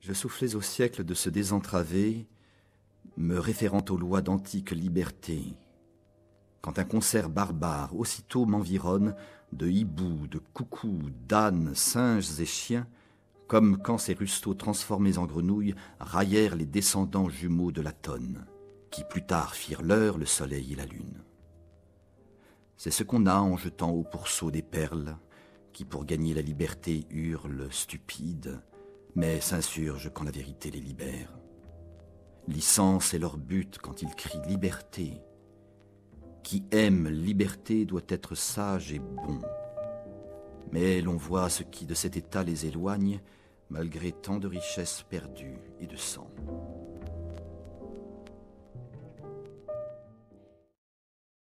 Je soufflais au siècle de se désentraver, me référant aux lois d'antique liberté, quand un concert barbare aussitôt m'environne de hiboux, de coucous, d'ânes, singes et chiens, comme quand ces rustaux transformés en grenouilles raillèrent les descendants jumeaux de Latone, qui plus tard firent l'heure, le soleil et la lune. C'est ce qu'on a en jetant au pourceau des perles, qui pour gagner la liberté hurlent stupides, mais s'insurgent quand la vérité les libère. Licence est leur but quand ils crient liberté. Qui aime liberté doit être sage et bon. Mais l'on voit ce qui de cet état les éloigne, malgré tant de richesses perdues et de sang.